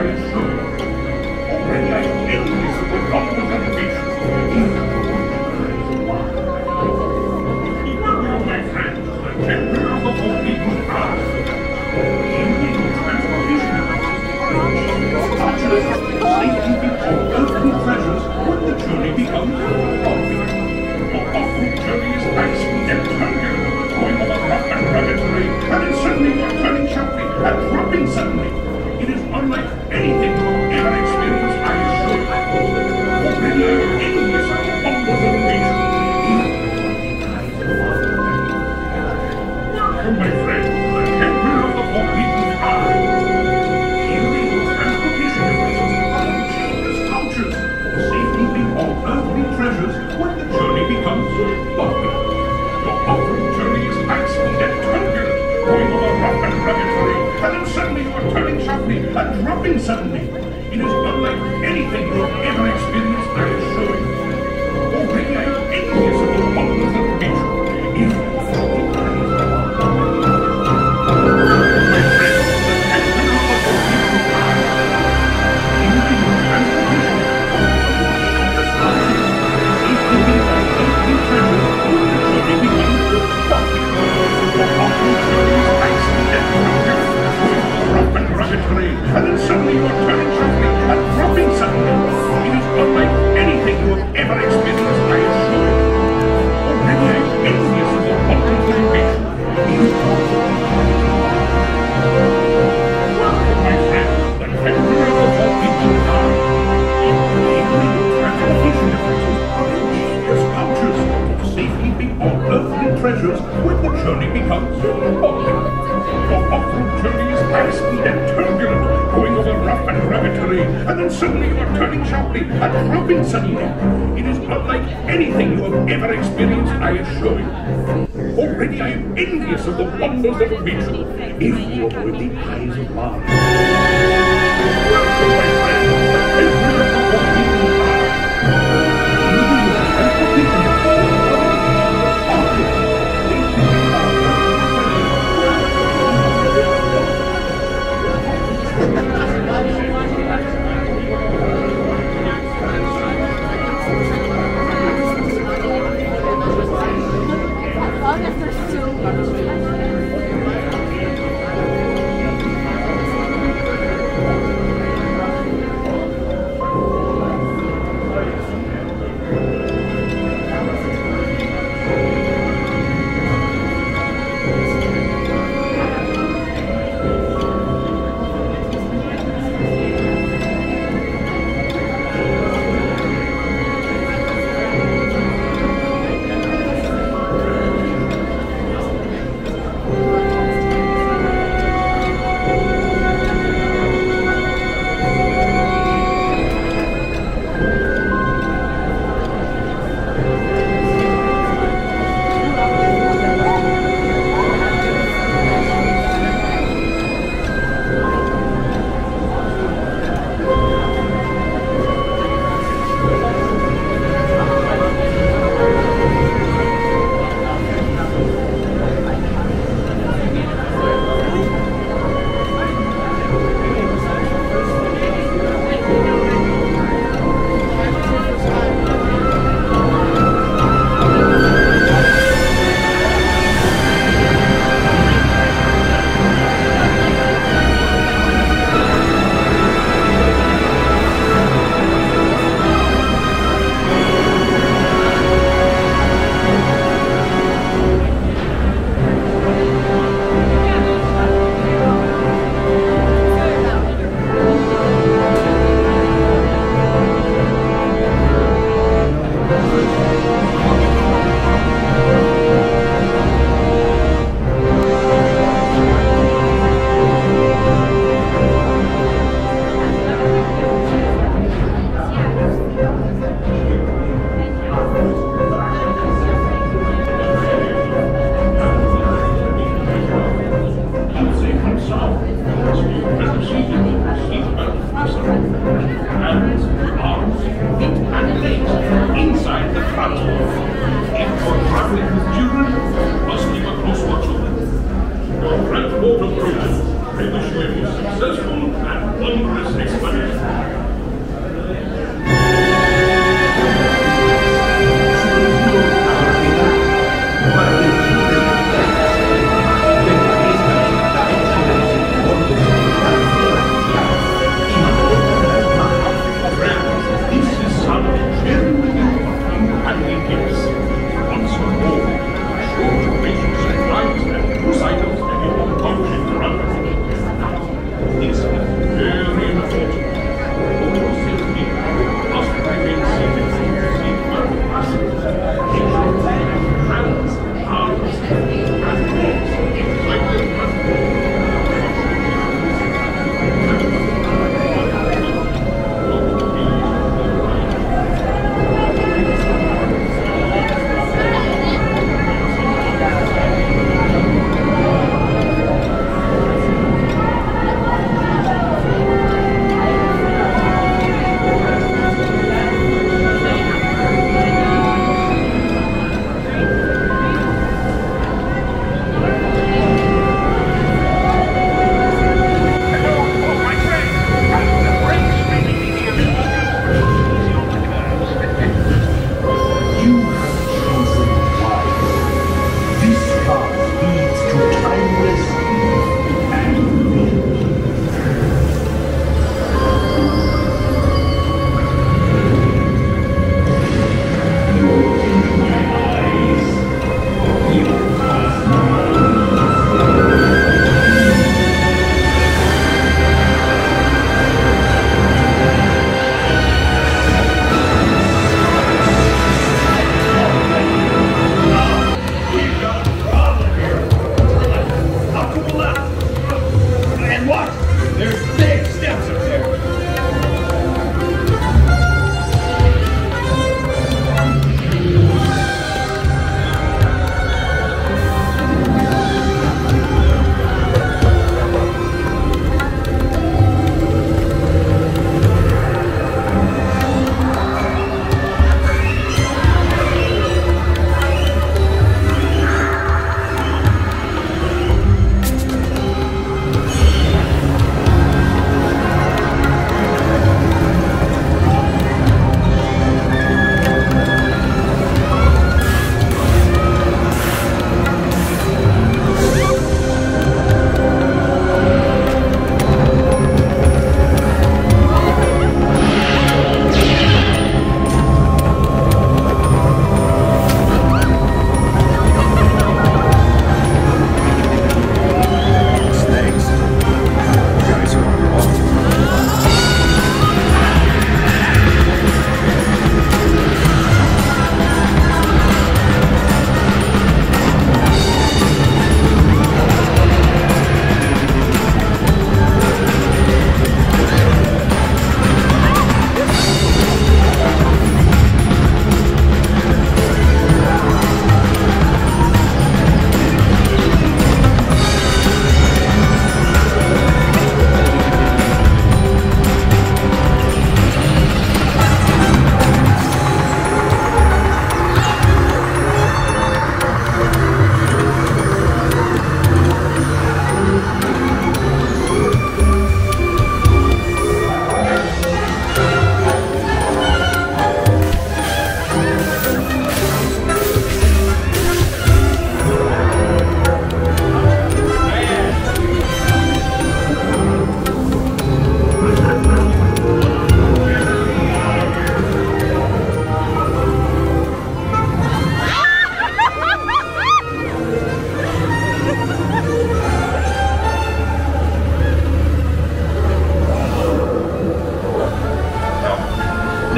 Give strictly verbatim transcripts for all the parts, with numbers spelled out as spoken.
assure you. Already I am envious of the wonders of nature. Welcome, my friends, to the temple of the forbidden path. Illegal transportation archers safely before earthly treasures when the journey becomes popular. For off-road journey is icy and turbulent, going over rough and rugged terrain, and then suddenly you are turning sharply and dropping suddenly. It is unlike anything you have ever experienced, I assure you. Already I am envious of the wonders of nature. Welcome, my friends, to the temple of the forbidden path. Illegal transportation devices are dangerous cultures for safekeeping all earthly treasures when the journey becomes popular. Your off-road journey is high-speed and turbulent, going over rough and rugged terrain, and then suddenly you are turning sharply and dropping suddenly. It is unlike anything you have ever experienced, I assure you. Already I am envious of the wonders of nature. If you follow the eyes of my friends, the temple of the forbidden path. Illegal transportation safekeeping all earthly treasures when the journey becomes popular. Your off-road journey is high-speed and turbulent, going over rough and rugged terrain, and then suddenly you are turning sharply and dropping suddenly. It is unlike anything you have ever experienced, I assure you. Already I am envious of the wonders of nature. Welcome, my friends, the temple of the forbidden path. Illegal transportation devices are ingenious pouches for safekeeping all earthly treasures when the journey becomes popular. Your off-road journey is high-speed and turbulent, going over rough and rugged terrain, and then suddenly you are turning sharply and dropping suddenly. It is unlike anything you have ever experienced, I assure you. Already I am envious of the wonders of nature, if you avoid the eyes of mine. Welcome, my friends, to the temple of the forbidden path. Illegal transportation devices are dangerous cultures.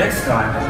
next time.